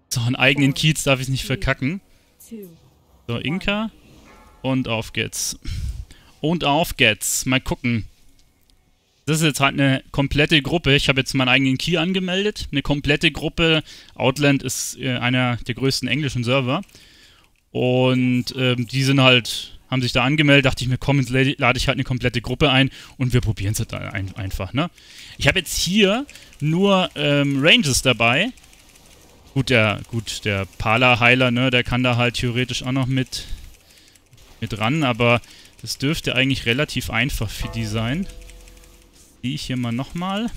So, einen eigenen Kiez darf ich nicht verkacken. So, Inka. Und auf geht's. Und auf geht's. Mal gucken. Das ist jetzt halt eine komplette Gruppe. Ich habe jetzt meinen eigenen Key angemeldet. Eine komplette Gruppe. Outland ist einer der größten englischen Server. Und die sind halt, haben sich da angemeldet. Dachte ich mir, komm, jetzt lade ich halt eine komplette Gruppe ein und wir probieren es halt einfach, ne? Ich habe jetzt hier nur Ranges dabei. Gut, der Pala-Heiler, ne, der kann da halt theoretisch auch noch mit ran, aber das dürfte eigentlich relativ einfach für die sein. Sehe ich hier mal nochmal.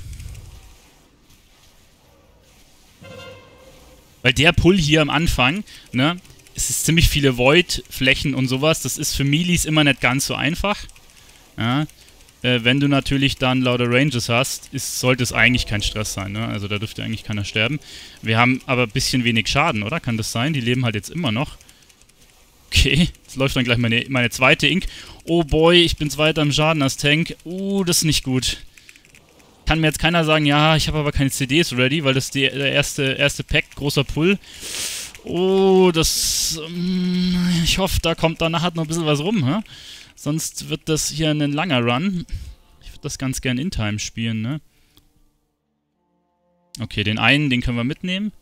Weil der Pull hier am Anfang, ne, es ist ziemlich viele Void-Flächen und sowas, das ist für Melees immer nicht ganz so einfach. Ja, wenn du natürlich dann lauter Ranges hast, sollte es eigentlich kein Stress sein, ne? Also da dürfte eigentlich keiner sterben. Wir haben aber ein bisschen wenig Schaden, oder? Kann das sein? Die leben halt jetzt immer noch. Okay, jetzt läuft dann gleich meine zweite Ink. Oh boy, ich bin zweiter im Schaden als Tank. Das ist nicht gut. Kann mir jetzt keiner sagen, ja, ich habe aber keine CDs ready, weil das ist der erste Pack, großer Pull. Ich hoffe, da kommt danach noch ein bisschen was rum, hä? Sonst wird das hier ein langer Run. Ich würde das ganz gern in Time spielen, ne? Okay, den können wir mitnehmen.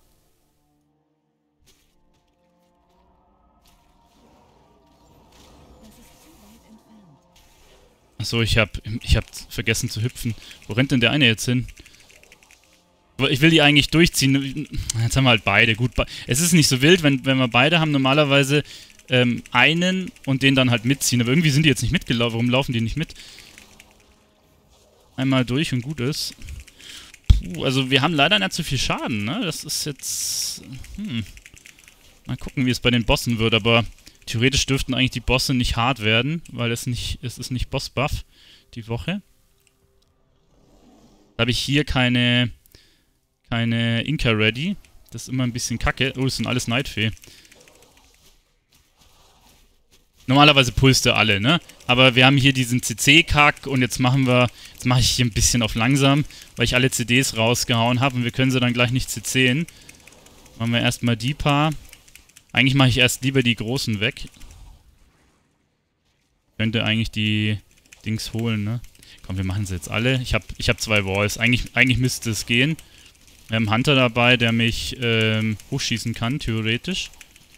Achso, ich hab vergessen zu hüpfen. Wo rennt denn der eine jetzt hin? Ich will die eigentlich durchziehen. Jetzt haben wir halt beide. Gut, es ist nicht so wild, wenn wir beide haben. Normalerweise einen und den dann halt mitziehen. Aber irgendwie sind die jetzt nicht mitgelaufen. Warum laufen die nicht mit? Einmal durch und gut ist. Puh, also wir haben leider nicht so viel Schaden, ne? Das ist jetzt... Mal gucken, wie es bei den Bossen wird, aber theoretisch dürften eigentlich die Bosse nicht hart werden, weil es ist nicht Boss-Buff die Woche. Da habe ich hier keine Inka ready. Das ist immer ein bisschen kacke. Oh, das sind alles Nightfee. Normalerweise pulst du alle, ne? Aber wir haben hier diesen CC-Kack und jetzt mache ich hier ein bisschen auf langsam, weil ich alle CDs rausgehauen habe und wir können sie dann gleich nicht CC'en. Machen wir erstmal die paar. Eigentlich mache ich erst lieber die großen weg. Könnte eigentlich die Dings holen, ne? Komm, wir machen sie jetzt alle. Ich hab 2 Walls. Eigentlich müsste es gehen. Wir haben einen Hunter dabei, der mich hochschießen kann, theoretisch.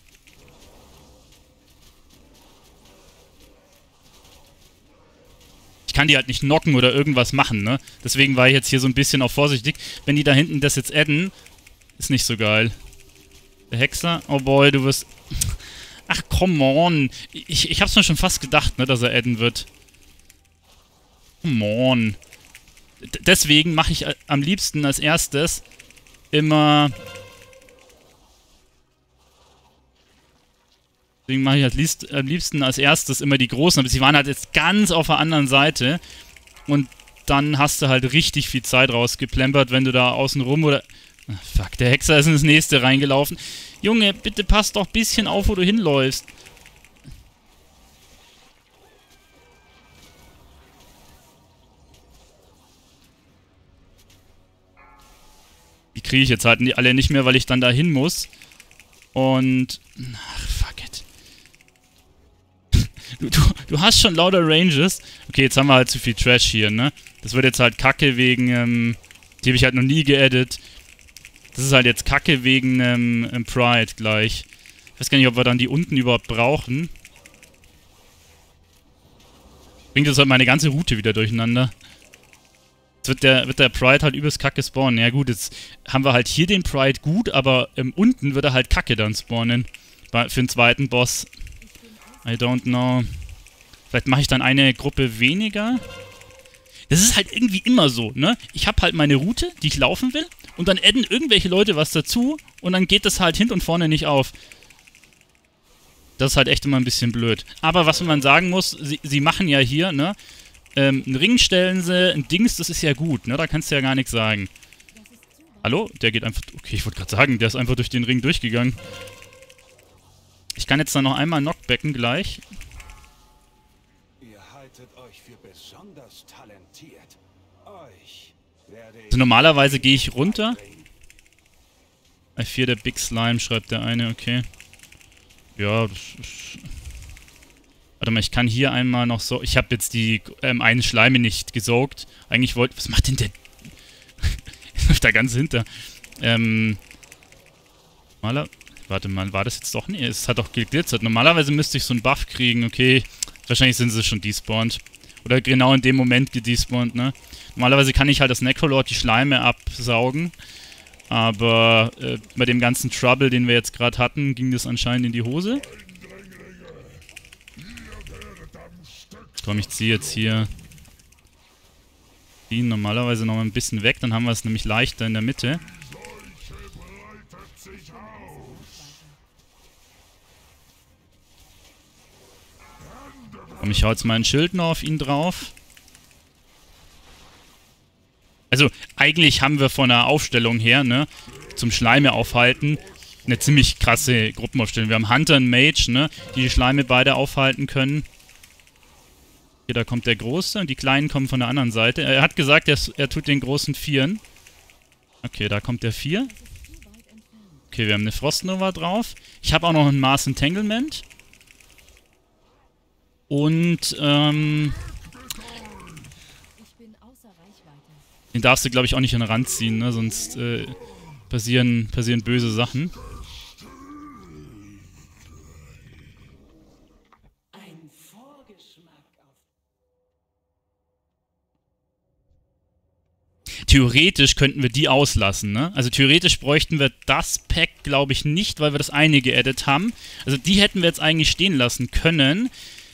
Ich kann die halt nicht knocken oder irgendwas machen, ne? Deswegen war ich jetzt hier so ein bisschen auch vorsichtig. Wenn die da hinten das jetzt adden, ist nicht so geil. Der Hexer, oh boy, du wirst... Ach, come on. Ich hab's mir schon fast gedacht, ne, dass er adden wird. Come on. Deswegen mache ich am liebsten als erstes immer... Deswegen mache ich am liebsten als erstes immer die Großen. Aber sie waren halt jetzt ganz auf der anderen Seite. Und dann hast du halt richtig viel Zeit rausgeplempert, wenn du da außen rum oder... Ach, fuck, der Hexer ist ins nächste reingelaufen. Junge, bitte pass doch ein bisschen auf, wo du hinläufst. Die kriege ich jetzt halt alle nicht mehr, weil ich dann da hin muss. Und... Ach, fuck it. Du hast schon lauter Ranges. Okay, jetzt haben wir halt zu viel Trash hier, ne? Das wird jetzt halt kacke wegen, die habe ich halt noch nie geaddet. Das ist halt jetzt kacke wegen, Pride gleich. Ich weiß gar nicht, ob wir dann die unten überhaupt brauchen. Bringt jetzt halt meine ganze Route wieder durcheinander. Jetzt wird der Pride halt übelst kacke spawnen. Ja gut, jetzt haben wir halt hier den Pride gut, aber unten wird er halt kacke dann spawnen. Für den zweiten Boss. I don't know. Vielleicht mache ich dann eine Gruppe weniger. Das ist halt irgendwie immer so, ne? Ich habe halt meine Route, die ich laufen will, und dann adden irgendwelche Leute was dazu und dann geht das halt hinten und vorne nicht auf. Das ist halt echt immer ein bisschen blöd. Aber was man sagen muss, sie machen ja hier, ne? Einen Ring stellen sie, ein Dings, das ist ja gut, ne? Da kannst du ja gar nichts sagen. Hallo? Der geht einfach... Okay, ich wollte gerade sagen, der ist einfach durch den Ring durchgegangen. Ich kann jetzt dann noch einmal knockbacken gleich. Ihr haltet euch für besonders talentiert. Euch werde ich... Also normalerweise gehe ich runter. I4 der Big Slime, schreibt der eine, okay. Ja, das ist... Warte mal, ich kann hier einmal noch so... Ich habe jetzt die eine Schleime nicht gesaugt. Eigentlich wollte... Was macht denn der... Ist da ganz hinter. Warte mal, war das jetzt doch... Nee, es hat doch geglitzert. Normalerweise müsste ich so einen Buff kriegen, okay. Wahrscheinlich sind sie schon despawned. Oder genau in dem Moment gedespawnt, ne? Normalerweise kann ich halt das Necrolord die Schleime absaugen. Aber bei dem ganzen Trouble, den wir jetzt gerade hatten, ging das anscheinend in die Hose. Komm, ich ziehe jetzt hier ihn normalerweise noch ein bisschen weg, dann haben wir es nämlich leichter in der Mitte. Komm, ich hau jetzt mal ein Schild noch auf ihn drauf. Also, eigentlich haben wir von der Aufstellung her, ne, zum Schleime aufhalten, eine ziemlich krasse Gruppenaufstellung. Wir haben Hunter und Mage, ne, die Schleime beide aufhalten können. Hier, da kommt der Große und die Kleinen kommen von der anderen Seite. Er hat gesagt, er tut den Großen vieren. Okay, da kommt der 4. Okay, wir haben eine Frostnova drauf. Ich habe auch noch ein Mars Entanglement. Und, den darfst du, glaube ich, auch nicht an den Rand ziehen, ne? Sonst passieren böse Sachen. Theoretisch könnten wir die auslassen, ne? Also theoretisch bräuchten wir das Pack, glaube ich, nicht, weil wir das eine geaddet haben. Also die hätten wir jetzt eigentlich stehen lassen können.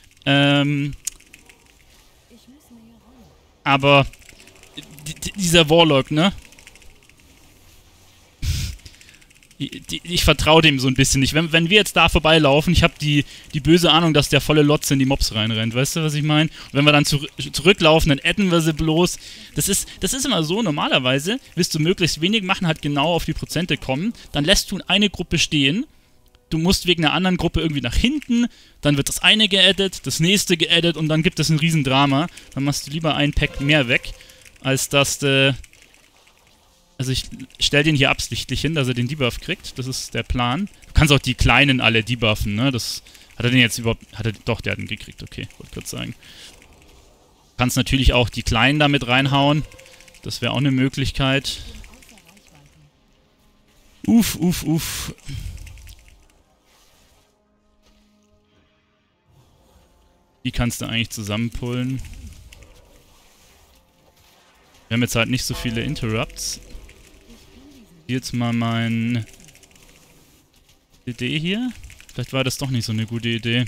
Aber dieser Warlock, ne? Ich vertraue dem so ein bisschen nicht. Wenn wir jetzt da vorbeilaufen, ich habe die böse Ahnung, dass der volle Lotze in die Mobs reinrennt. Weißt du, was ich meine? Und wenn wir dann zurücklaufen, dann adden wir sie bloß. Das ist immer so, normalerweise willst du möglichst wenig machen, halt genau auf die Prozente kommen. Dann lässt du eine Gruppe stehen. Du musst wegen einer anderen Gruppe irgendwie nach hinten. Dann wird das eine geaddet, das nächste geaddet und dann gibt es ein Riesendrama. Dann machst du lieber ein Pack mehr weg, als dass also ich stelle den hier absichtlich hin, dass er den Debuff kriegt. Das ist der Plan. Du kannst auch die Kleinen alle debuffen, ne? Das hat er den jetzt überhaupt... Doch, der hat ihn gekriegt, okay. Wollte gerade sagen. Du kannst natürlich auch die Kleinen damit reinhauen. Das wäre auch eine Möglichkeit. Uff. Die kannst du eigentlich zusammenpullen. Wir haben jetzt halt nicht so viele Interrupts. Jetzt mal mein Idee hier. Vielleicht war das doch nicht so eine gute Idee.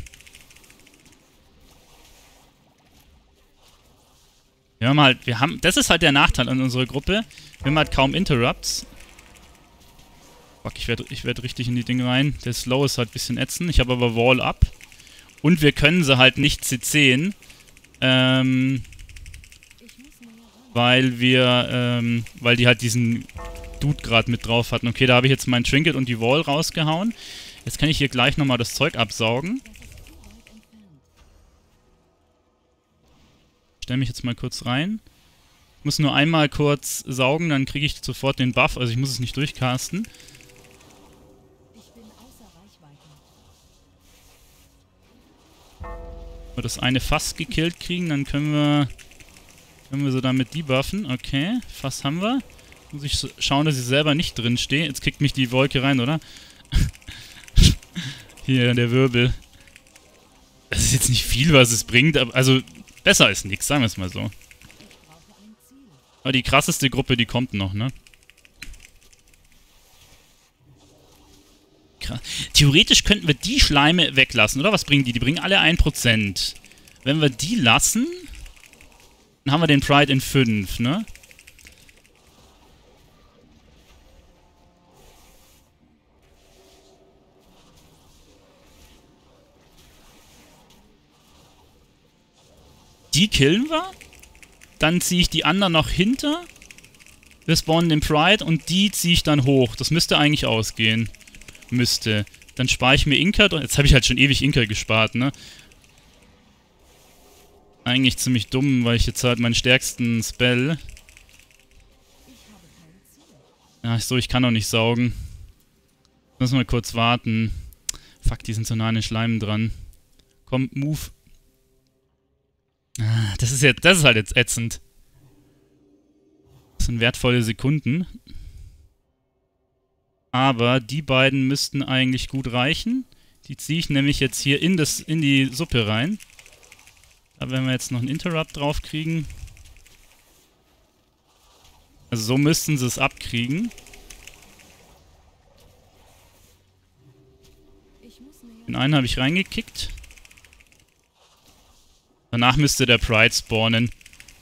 Das ist halt der Nachteil an unserer Gruppe. Wir haben halt kaum Interrupts. Fuck, ich werd richtig in die Dinge rein. Der Slow ist halt ein bisschen ätzend. Ich habe aber Wall up. Und wir können sie halt nicht CC'en. Weil die halt diesen Dude gerade mit drauf hatten. Okay, da habe ich jetzt mein Trinket und die Wall rausgehauen. Jetzt kann ich hier gleich nochmal das Zeug absaugen. Stell mich jetzt mal kurz rein. Ich muss nur einmal kurz saugen, dann kriege ich sofort den Buff. Also ich muss es nicht durchcasten. Wenn wir das eine Fass gekillt kriegen, dann können wir so damit debuffen. Okay, Fass haben wir. Muss ich schauen, dass ich selber nicht drin stehe. Jetzt kickt mich die Wolke rein, oder? Hier, der Wirbel. Das ist jetzt nicht viel, was es bringt, aber also besser als nichts, sagen wir es mal so. Aber die krasseste Gruppe, die kommt noch, ne? Theoretisch könnten wir die Schleime weglassen, oder? Was bringen die? Die bringen alle 1%. Wenn wir die lassen, dann haben wir den Pride in 5, ne? Die killen wir. Dann ziehe ich die anderen noch hinter. Wir spawnen den Pride und die ziehe ich dann hoch. Das müsste eigentlich ausgehen. Müsste. Dann spare ich mir Inka. Jetzt habe ich halt schon ewig Inka gespart, ne? Eigentlich ziemlich dumm, weil ich jetzt halt meinen stärksten Spell... Ach so, ich kann doch nicht saugen. Müssen wir kurz warten. Fuck, die sind so nah an den Schleimen dran. Komm, move. Ah, das ist halt jetzt ätzend. Das sind wertvolle Sekunden. Aber die beiden müssten eigentlich gut reichen. Die ziehe ich nämlich jetzt hier in die Suppe rein. Da werden wir jetzt noch einen Interrupt drauf kriegen. Also so müssten sie es abkriegen. Den einen habe ich reingekickt. Danach müsste der Pride spawnen.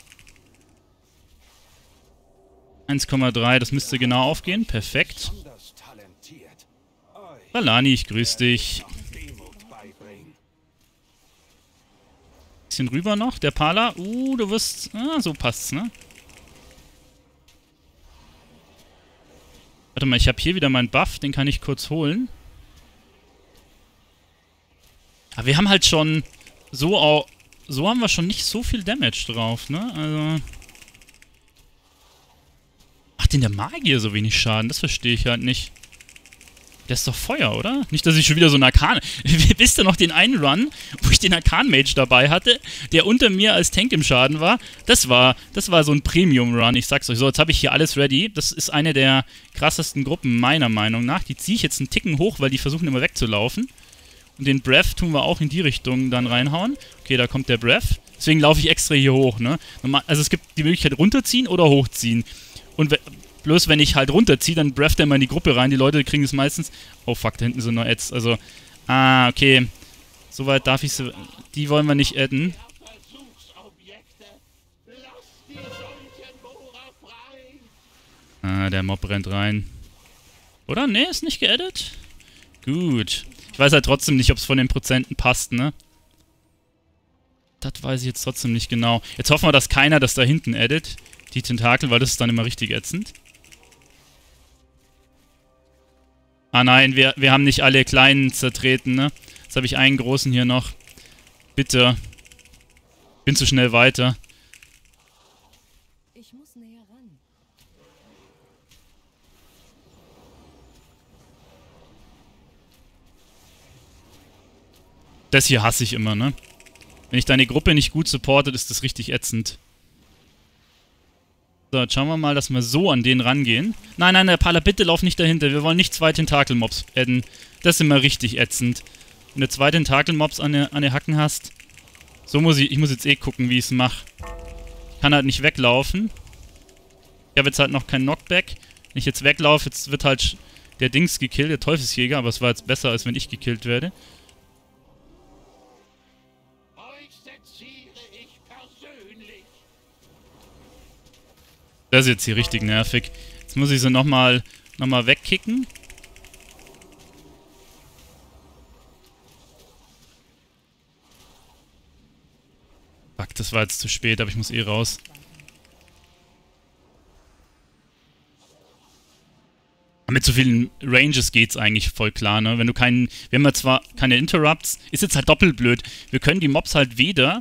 1,3, das müsste genau aufgehen. Perfekt. Balani, ich grüße dich. Bisschen rüber noch, der Pala. Du wirst... Ah, so passt's, ne? Warte mal, ich habe hier wieder meinen Buff, den kann ich kurz holen. Aber wir haben halt schon... So haben wir schon nicht so viel Damage drauf, ne? Also... Macht denn der Magier so wenig Schaden? Das verstehe ich halt nicht. Der ist doch Feuer, oder? Nicht, dass ich schon wieder so einen Arkan... Wisst ihr noch den einen Run, wo ich den Arkan-Mage dabei hatte, der unter mir als Tank im Schaden war? Das war so ein Premium-Run, ich sag's euch. So, jetzt habe ich hier alles ready. Das ist eine der krassesten Gruppen, meiner Meinung nach. Die ziehe ich jetzt einen Ticken hoch, weil die versuchen immer wegzulaufen. Und den Breath tun wir auch in die Richtung dann reinhauen. Okay, da kommt der Breath. Deswegen laufe ich extra hier hoch, ne? Also es gibt die Möglichkeit runterziehen oder hochziehen. Und bloß wenn ich halt runterziehe, dann breatht er immer in die Gruppe rein. Die Leute kriegen es meistens... Oh fuck, da hinten sind noch Ads. Also, okay. Soweit darf ich sie... Die wollen wir nicht adden. Der Mob rennt rein. Oder? Nee, ist nicht geaddet? Gut. Ich weiß halt trotzdem nicht, ob es von den Prozenten passt, ne? Das weiß ich jetzt trotzdem nicht genau. Jetzt hoffen wir, dass keiner das da hinten addet. Die Tentakel, weil das ist dann immer richtig ätzend. Ah nein, wir haben nicht alle kleinen zertreten, ne? Jetzt habe ich einen großen hier noch. Bitte. Bin zu schnell weiter. Ich muss näher ran. Das hier hasse ich immer, ne? Wenn ich deine Gruppe nicht gut supportet, ist das richtig ätzend. So, jetzt schauen wir mal, dass wir so an den rangehen. Nein, nein, der Pala, bitte lauf nicht dahinter. Wir wollen nicht zwei Tentakel-Mobs adden. Das ist immer richtig ätzend. Wenn du zwei Tentakel-Mobs an der Hacken hast. So muss ich muss jetzt eh gucken, wie ich es mache. Ich kann halt nicht weglaufen. Ich habe jetzt halt noch keinen Knockback. Wenn ich jetzt weglaufe, jetzt wird halt der Dings gekillt, der Teufelsjäger. Aber es war jetzt besser, als wenn ich gekillt werde. Das ist jetzt hier richtig nervig. Jetzt muss ich sie nochmal wegkicken. Fuck, das war jetzt zu spät, aber ich muss eh raus. Mit so vielen Ranges geht's eigentlich voll klar, ne? Wenn du wir haben ja zwar keine Interrupts, ist jetzt halt doppelt blöd. Wir können die Mobs halt weder,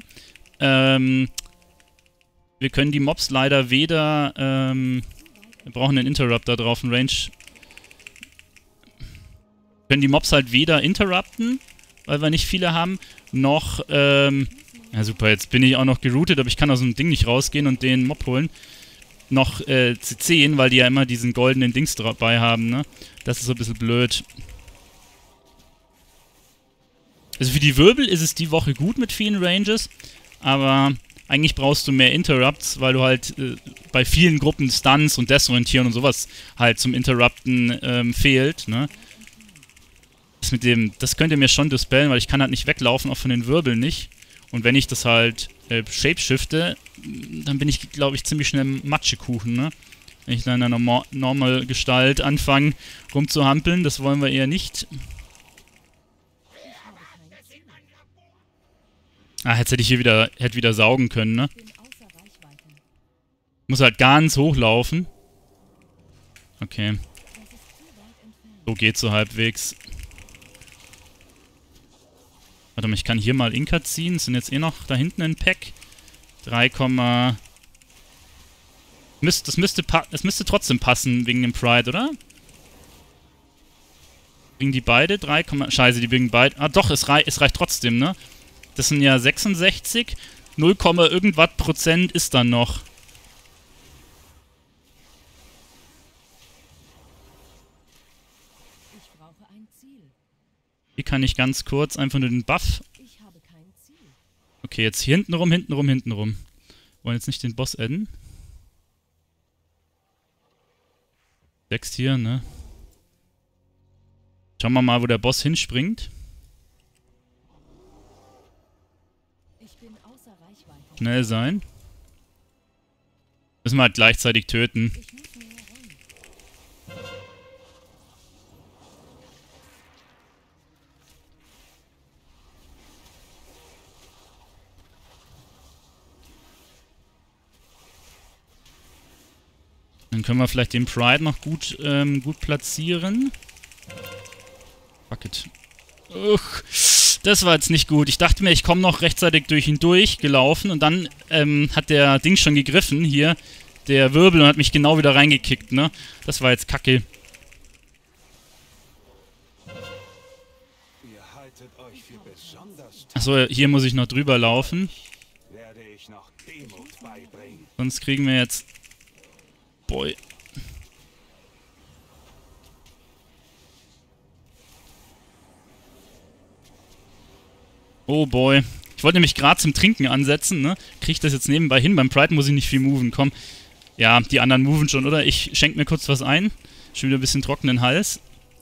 wir können die Mobs leider weder, wir brauchen einen Interrupt da drauf, einen Range. Wir können die Mobs halt weder interrupten, weil wir nicht viele haben, noch, ja super, jetzt bin ich auch noch geroutet, aber ich kann aus dem Ding nicht rausgehen und den Mob holen. Noch CCen, weil die ja immer diesen goldenen Dings dabei haben, ne? Das ist so ein bisschen blöd. Also für die Wirbel ist es die Woche gut mit vielen Ranges, aber eigentlich brauchst du mehr Interrupts, weil du halt bei vielen Gruppen Stunts und Desorientieren und sowas halt zum Interrupten fehlt, ne? Das könnt ihr mir schon dispellen, weil ich kann halt nicht weglaufen, auch von den Wirbeln nicht. Und wenn ich das halt shapeshifte, dann bin ich, glaube ich, ziemlich schnell Matschekuchen, ne? Wenn ich dann in einer normal Gestalt anfange rumzuhampeln, das wollen wir eher nicht. Jetzt hätte ich hier wieder saugen können, ne? Muss halt ganz hochlaufen. Okay. So geht's so halbwegs. Warte mal, ich kann hier mal Inka ziehen. Es sind jetzt eh noch da hinten ein Pack. 3, es müsste trotzdem passen wegen dem Pride, oder? Bringen die beide 3, scheiße, die bringen beide... Ah doch, es reicht trotzdem, ne? Das sind ja 66. 0, irgendwas Prozent ist dann noch. Ich brauche ein Ziel. Hier kann ich ganz kurz einfach nur den Buff... Ich habe kein Ziel. Okay, jetzt hier hintenrum. Wollen jetzt nicht den Boss adden. 6 hier, ne? Schauen wir mal, wo der Boss hinspringt. Ich bin außer Reichweite. Schnell sein. Müssen wir halt gleichzeitig töten. Ich muss näher ran. Dann können wir vielleicht den Pride noch gut platzieren. Fuck it. Uch, das war jetzt nicht gut. Ich dachte mir, ich komme noch rechtzeitig durch ihn durchgelaufen und dann hat der Ding schon gegriffen, hier, der Wirbel, und hat mich genau wieder reingekickt, ne? Das war jetzt kacke. Ihr haltet euch für besonders Achso, hier muss ich noch drüber laufen. werde ich noch Demut beibringen. Sonst kriegen wir jetzt... Boy. Oh boy. Ich wollte nämlich gerade zum Trinken ansetzen, ne? Kriege ich das jetzt nebenbei hin? Beim Pride muss ich nicht viel moven, komm. Ja, die anderen moven schon, oder? Ich schenke mir kurz was ein. Schon wieder ein bisschen trockenen Hals.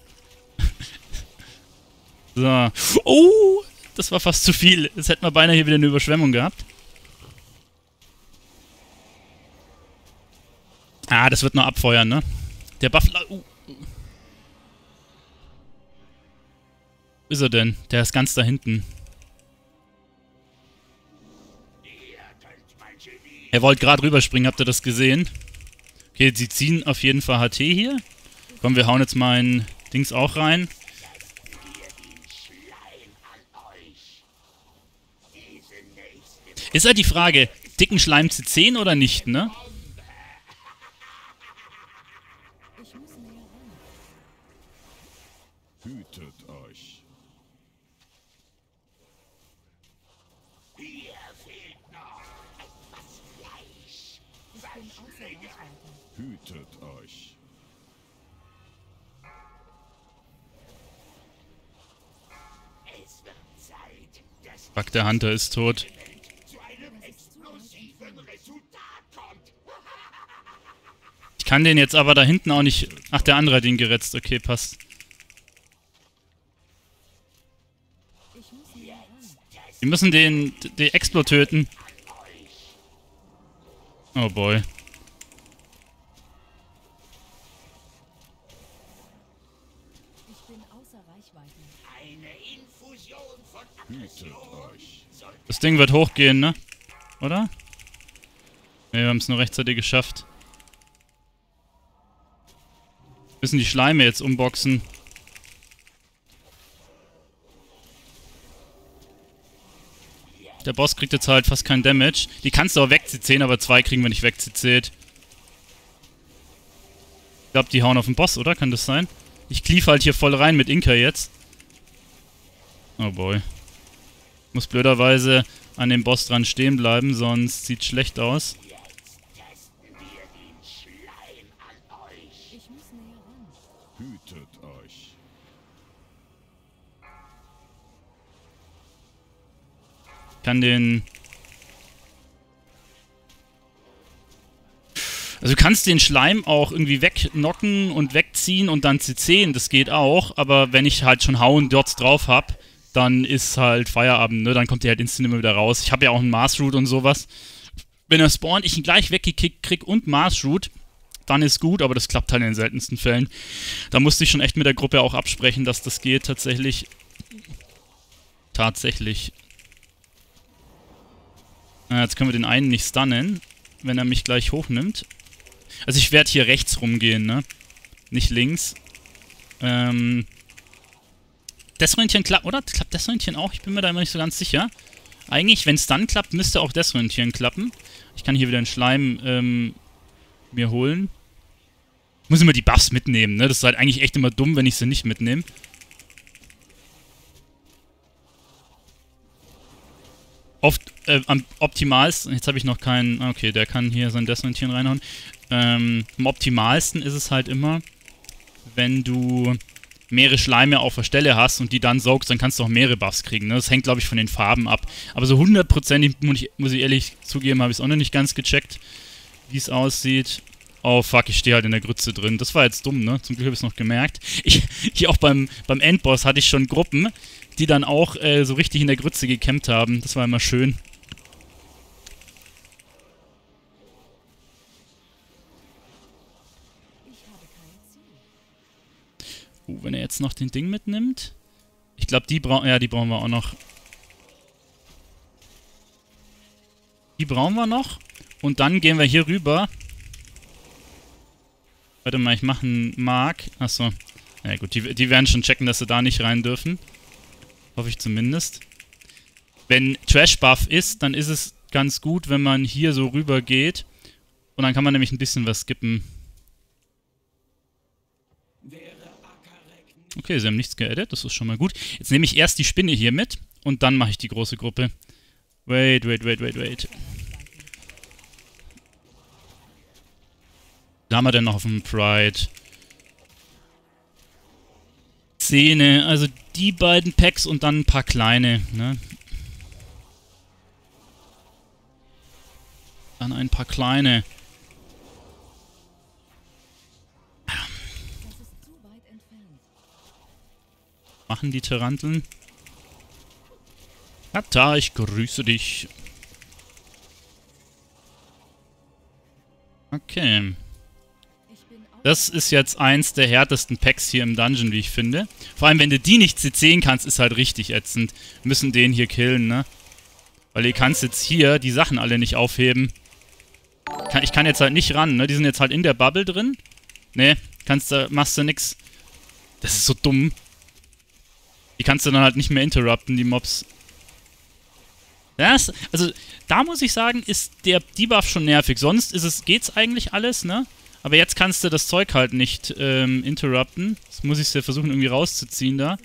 So. Oh! Das war fast zu viel. Jetzt hätten wir beinahe hier wieder eine Überschwemmung gehabt. Ah, das wird noch abfeuern, ne? Der Buffalo... Wo ist er denn? Der ist ganz da hinten. Er wollte gerade rüberspringen, habt ihr das gesehen? Okay, sie ziehen auf jeden Fall HT hier. Komm, wir hauen jetzt mal ein Dings auch rein. Ist halt die Frage, dicken Schleim C10 oder nicht, ne? Ich muss näher ran. Hütet euch. Ich bin außer Reichweite. Hütet euch. Fuck, der Hunter ist tot. Ich kann den jetzt aber da hinten auch nicht... Ach, der andere hat ihn geretzt. Okay, passt. Ich muss näher ran. Wir müssen den Explo töten. Oh boy. Ich bin außer Reichweite. Hütet euch. Das Ding wird hochgehen, ne? Oder? Ne, wir haben es nur rechtzeitig geschafft. Müssen die Schleime jetzt umboxen. Der Boss kriegt jetzt halt fast kein Damage. Die kannst du auch wegziehen, aber 2 kriegen wir nicht wegzizählt. Ich glaube, die hauen auf den Boss, oder? Kann das sein? Ich cleave halt hier voll rein mit Inka jetzt. Oh boy. Muss blöderweise an dem Boss dran stehen bleiben, sonst sieht's schlecht aus. Ich muss näher ran. Hütet euch. Kann den... Also du kannst den Schleim auch irgendwie wegknocken und wegziehen und dann CCen, das geht auch, aber wenn ich halt schon Hauen Dots drauf hab, dann ist halt Feierabend, ne? Dann kommt der halt instant immer wieder raus. Ich habe ja auch einen Mars Root und sowas. Wenn er spawnt, ich ihn gleich weggekickt krieg und Mars Root, dann ist gut, aber das klappt halt in den seltensten Fällen. Da musste ich schon echt mit der Gruppe auch absprechen, dass das geht tatsächlich. Jetzt können wir den einen nicht stunnen, wenn er mich gleich hochnimmt. Also ich werde hier rechts rumgehen, ne? Nicht links. Death-Röntchen klappt, oder? Klappt Death-Röntchen auch? Ich bin mir da immer nicht so ganz sicher. Eigentlich, wenn es dann klappt, müsste auch Death-Röntchen klappen. Ich kann hier wieder einen Schleim mir holen. Ich muss immer die Buffs mitnehmen, ne? Das ist halt eigentlich echt immer dumm, wenn ich sie nicht mitnehme. oft am optimalsten, jetzt habe ich noch keinen, okay, der kann hier sein Desorientieren reinhauen. Am optimalsten ist es halt immer, wenn du mehrere Schleime auf der Stelle hast und die dann saugst, dann kannst du auch mehrere Buffs kriegen. Ne? Das hängt, glaube ich, von den Farben ab. Aber so 100%, muss ich ehrlich zugeben, habe ich es auch noch nicht ganz gecheckt, wie es aussieht. Oh fuck, ich stehe halt in der Grütze drin. Das war jetzt dumm, ne? Zum Glück habe ich es noch gemerkt. Hier auch beim Endboss hatte ich schon Gruppen, die dann auch so richtig in der Grütze gecampt haben. Das war immer schön. Wenn er jetzt noch den Ding mitnimmt. Ich glaube, die brauchen wir auch noch. Die brauchen wir noch. Und dann gehen wir hier rüber. Warte mal, ich mache einen Mark. Achso. Ja gut, die werden schon checken, dass sie da nicht rein dürfen. Hoffe ich zumindest. Wenn Trash-Buff ist, dann ist es ganz gut, wenn man hier so rüber geht. Und dann kann man nämlich ein bisschen was skippen. Okay, sie haben nichts geedit, das ist schon mal gut. Jetzt nehme ich erst die Spinne hier mit und dann mache ich die große Gruppe. Wait. Da haben wir denn noch auf dem Pride. Szene, also die beiden Packs und dann ein paar kleine, ne? Dann ein paar kleine. Machen die Taranteln. Tata, ich grüße dich. Okay. Das ist jetzt eins der härtesten Packs hier im Dungeon, wie ich finde. Vor allem, wenn du die nicht CC'en kannst, ist halt richtig ätzend. Müssen den hier killen, ne? Weil ihr kannst jetzt hier die Sachen alle nicht aufheben. Ich kann jetzt halt nicht ran, ne? Die sind jetzt halt in der Bubble drin. Ne, machst du nix. Das ist so dumm. Die kannst du dann halt nicht mehr interrupten, die Mobs. Also, da muss ich sagen, ist der Debuff schon nervig. Sonst geht's eigentlich alles, ne? Aber jetzt kannst du das Zeug halt nicht interrupten. Das muss ich ja versuchen, irgendwie rauszuziehen da.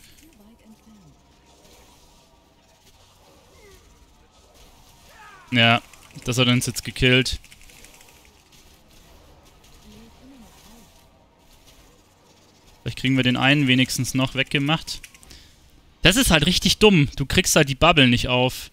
Ja, das hat uns jetzt gekillt. Vielleicht kriegen wir den einen wenigstens noch weggemacht. Das ist halt richtig dumm. Du kriegst halt die Bubble nicht auf.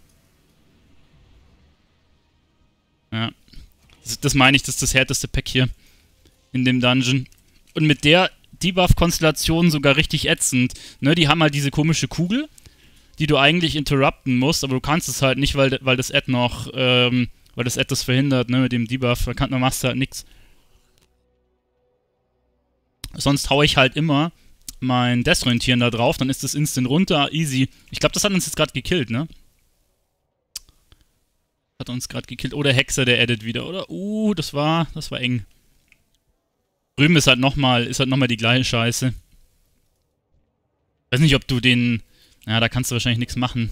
Ja. Das meine ich, das ist das härteste Pack hier. In dem Dungeon. Und mit der Debuff-Konstellation sogar richtig ätzend. Ne, die haben halt diese komische Kugel, die du eigentlich interrupten musst, aber du kannst es halt nicht, weil das Ad noch, weil das Ad das verhindert, ne, mit dem Debuff. Da machst du halt nichts. Sonst haue ich halt immer mein Desorientieren da drauf, dann ist das instant runter, easy. Ich glaube, das hat uns jetzt gerade gekillt, ne? Hat uns gerade gekillt. Oder Hexer, der addet wieder, oder? Das war eng. Drüben ist halt nochmal die gleiche Scheiße. Weiß nicht, ob du den... Ja, da kannst du wahrscheinlich nichts machen.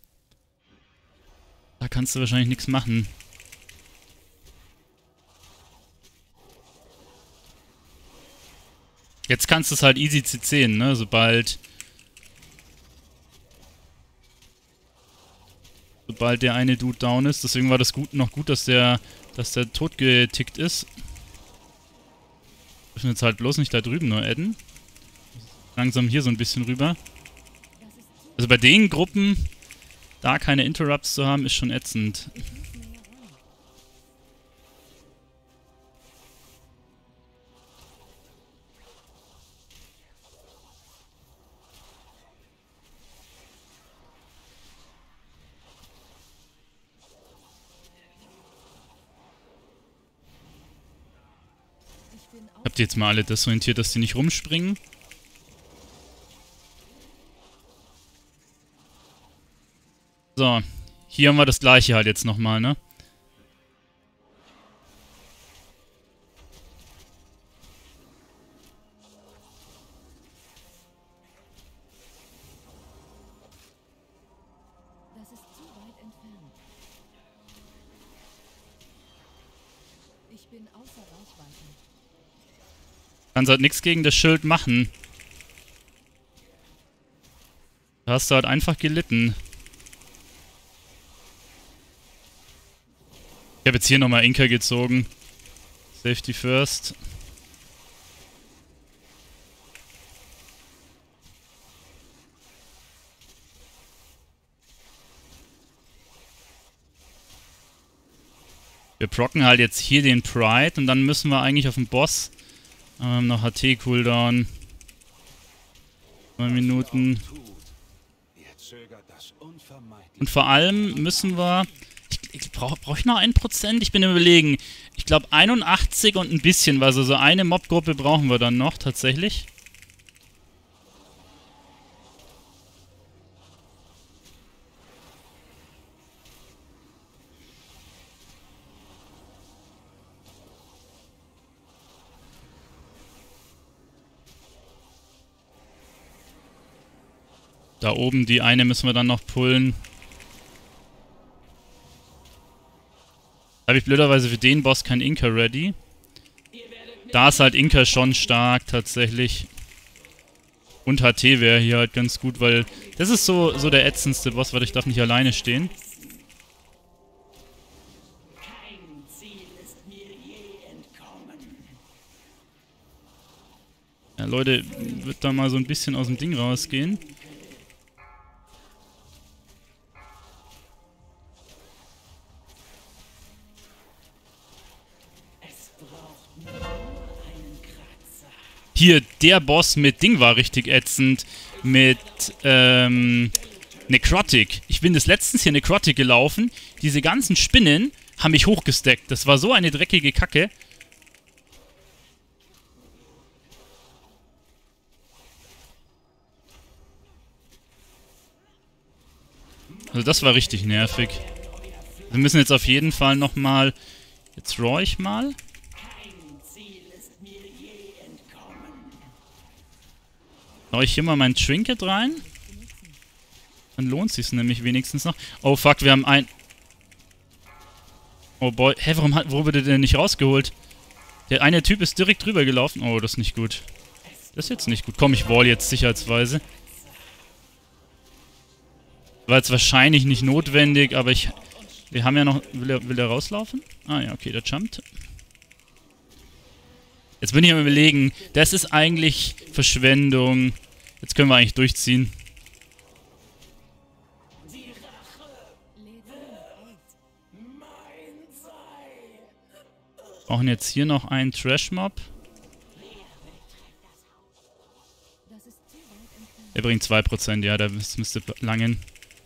Jetzt kannst du es halt easy CC'en, ne? Sobald der eine Dude down ist. Deswegen war das noch gut, dass der tot getickt ist. Wir dürfen jetzt halt bloß nicht da drüben nur adden. Langsam hier so ein bisschen rüber. Also bei den Gruppen, da keine Interrupts zu haben, ist schon ätzend. Habt ihr jetzt mal alle desorientiert, dass die nicht rumspringen? So, hier haben wir das gleiche halt jetzt nochmal, ne? Das ist zu weit entfernt. Ich bin außer Reichweite. Kannst halt nichts gegen das Schild machen. Da hast du halt einfach gelitten. Ich habe jetzt hier nochmal Inka gezogen. Safety first. Wir procken halt jetzt hier den Pride und dann müssen wir eigentlich auf den Boss. Noch HT-Cooldown. 2 Minuten. Und vor allem müssen wir... Brauche ich noch 1%? Ich bin überlegen. Ich glaube 81 und ein bisschen was. Also eine Mobgruppe brauchen wir dann noch tatsächlich. Da oben die eine müssen wir dann noch pullen. Da habe ich blöderweise für den Boss kein Inka ready. Da ist halt Inka schon stark tatsächlich. Und HT wäre hier halt ganz gut, weil das ist so der ätzendste Boss, weil ich darf nicht alleine stehen. Ja, Leute, wird da mal so ein bisschen aus dem Ding rausgehen. Hier, der Boss mit Ding war richtig ätzend. Mit, Necrotic. Ich bin des letztens hier Necrotic gelaufen. Diese ganzen Spinnen haben mich hochgesteckt. Das war so eine dreckige Kacke. Also das war richtig nervig. Wir müssen jetzt auf jeden Fall nochmal... Jetzt raw ich mal. Hau ich hier mal mein Trinket rein. Dann lohnt sich's nämlich wenigstens noch. Oh fuck, wir haben ein... Oh boy. Hä, warum wurde der denn nicht rausgeholt? Der eine Typ ist direkt drüber gelaufen. Oh, das ist nicht gut. Das ist jetzt nicht gut. Komm, ich wall jetzt sicherheitsweise. War jetzt wahrscheinlich nicht notwendig, aber ich... Wir haben ja noch... Will er rauslaufen? Ah ja, okay, der jumpt. Jetzt bin ich am Überlegen. Das ist eigentlich Verschwendung. Jetzt können wir eigentlich durchziehen. Brauchen jetzt hier noch einen Trash-Mob. Er bringt 2%, ja, das müsste langen.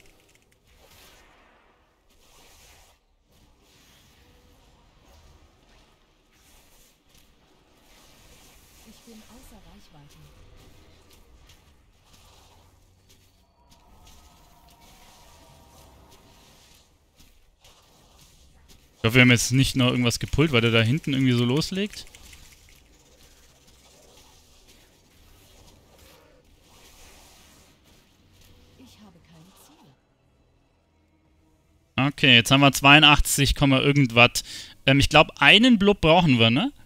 Ich bin außer Reichweite. Ich hoffe, wir haben jetzt nicht noch irgendwas gepullt, weil der da hinten irgendwie so loslegt. Ich habe keine Ziele. Okay, jetzt haben wir 82, irgendwas. Ich glaube, einen Blub brauchen wir, ne?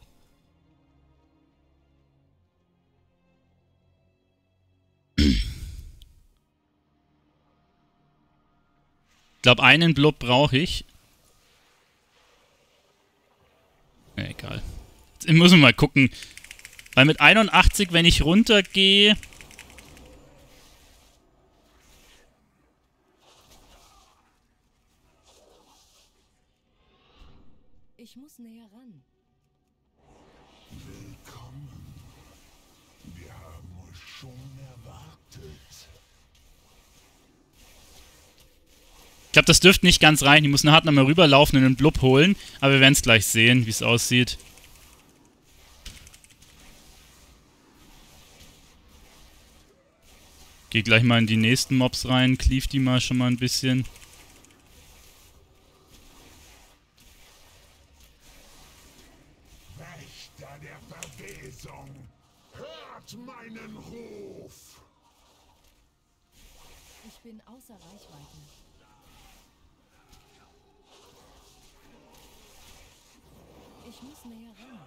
Ich glaube, einen Blub brauche ich. Egal. Jetzt müssen wir mal gucken. Weil mit 81, wenn ich runtergehe... Ich muss näher ran. Willkommen. Wir haben euch schon erwartet. Ich glaube, das dürfte nicht ganz reichen. Ich muss nachher nochmal rüberlaufen und einen Blub holen. Aber wir werden es gleich sehen, wie es aussieht. Geh gleich mal in die nächsten Mobs rein. Cleave die mal schon mal ein bisschen. Wächter der Verwesung, hört meinen Ruf. Ich bin außer Reichweite. Ich muss näher ran.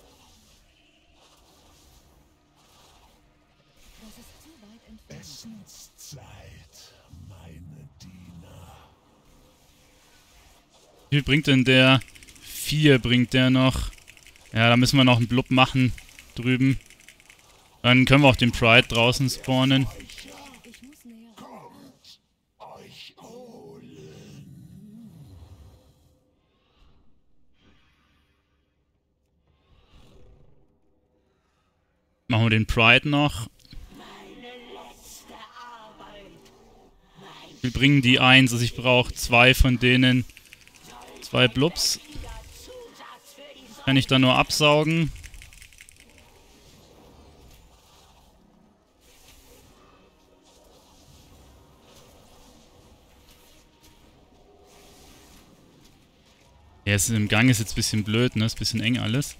Das ist zu weit entfernt. Essenszeit, meine Diener. Wie viel bringt denn der? 4 bringt der noch. Ja, da müssen wir noch einen Blub machen. Drüben. Dann können wir auch den Pride draußen spawnen. Ich muss näher ran. Euch holen. Machen wir den Pride noch. Wir bringen die 1, also ich brauche 2 von denen. 2 Blubs. Kann ich dann nur absaugen. Ja, es ist im Gang ist jetzt ein bisschen blöd, ne? Ist ein bisschen eng alles.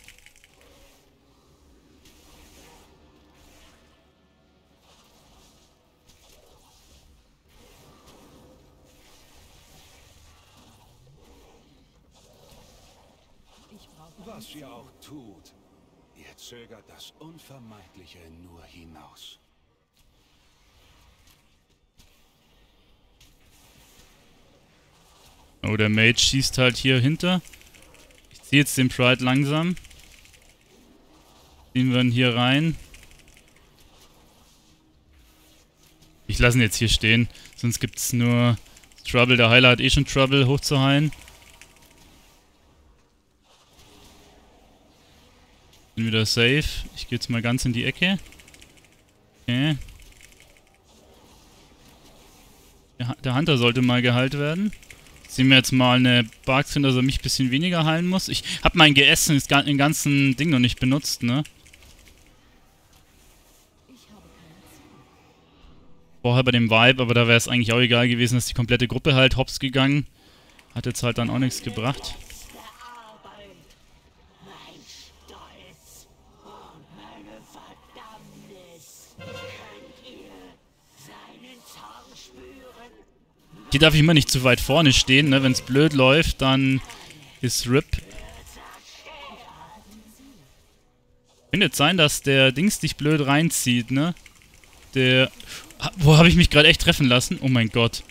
Ich brauche Was ihr auch tut, ihr zögert das Unvermeidliche nur hinaus. Oh, der Mage schießt halt hier hinter. Ich ziehe jetzt den Pride langsam. Ziehen wir ihn hier rein. Ich lasse ihn jetzt hier stehen, sonst gibt es nur Trouble. Der Heiler hat eh schon Trouble hochzuheilen. Bin wieder safe. Ich gehe jetzt mal ganz in die Ecke. Okay. Der Hunter sollte mal geheilt werden. Ziehen wir jetzt mal eine Barks hin, dass er mich ein bisschen weniger heilen muss. Ich habe mein GS den ganzen Ding noch nicht benutzt, ne? Ich habe keine Zeit. Vorher bei dem Vibe, aber da wäre es eigentlich auch egal gewesen, dass die komplette Gruppe halt hops gegangen. Hat jetzt halt dann auch nichts gebracht. Hier darf ich immer nicht zu weit vorne stehen, ne? Wenn es blöd läuft, dann ist RIP. Könnte jetzt sein, dass der Dings dich blöd reinzieht, ne? Der... Wo habe ich mich gerade echt treffen lassen? Oh mein Gott.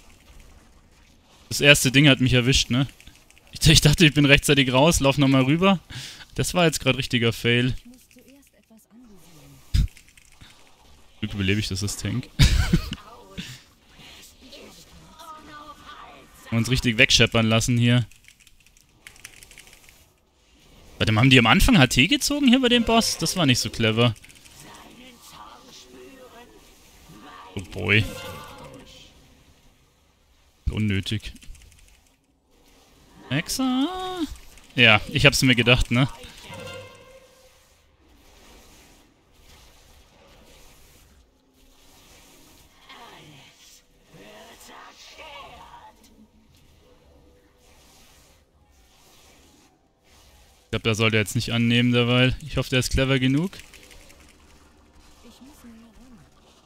Das erste Ding hat mich erwischt, ne? Ich dachte, ich bin rechtzeitig raus, lauf nochmal rüber. Das war jetzt gerade richtiger Fail. Ich muss zuerst etwas anvisieren. Glück überlebe ich das Tank. Uns richtig wegscheppern lassen hier. Warte mal, haben die am Anfang HT gezogen hier bei dem Boss? Das war nicht so clever. Oh boy. Unnötig. Hexa? Ja, ich hab's mir gedacht, ne? Ich glaube, der sollte jetzt nicht annehmen derweil. Ich hoffe, der ist clever genug. Ich muss näher ran.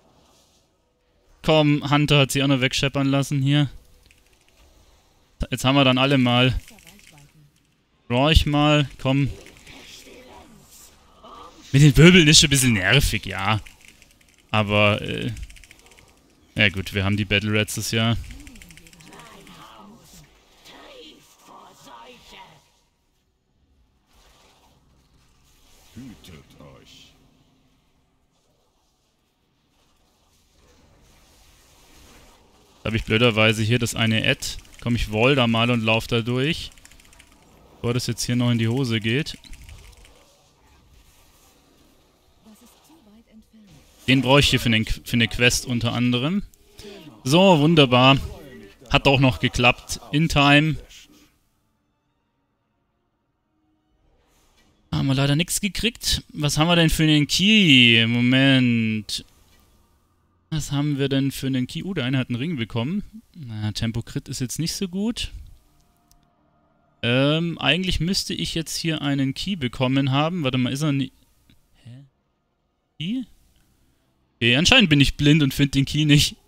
Komm, Hunter hat sich auch noch wegscheppern lassen hier. Jetzt haben wir dann alle mal. Außer Reichweiten. Draw ich mal, komm. Mit den Wirbeln ist schon ein bisschen nervig, ja. Aber, ja gut, wir haben die Battle Rats das Jahr. Hütet euch. Da habe ich blöderweise hier das eine Ad. Komm, ich woll da mal und lauf da durch. Bevor das jetzt hier noch in die Hose geht. Das ist zu weit entfernt. Den brauche ich hier für eine Quest unter anderem. So, wunderbar. Hat auch noch geklappt. In time. Haben wir leider nichts gekriegt. Was haben wir denn für einen Key? Moment. Was haben wir denn für einen Key? Der eine hat einen Ring bekommen. Na, Tempo Crit ist jetzt nicht so gut. Eigentlich müsste ich jetzt hier einen Key bekommen haben. Warte mal, ist er nicht... Hä? Key? Okay, anscheinend bin ich blind und finde den Key nicht.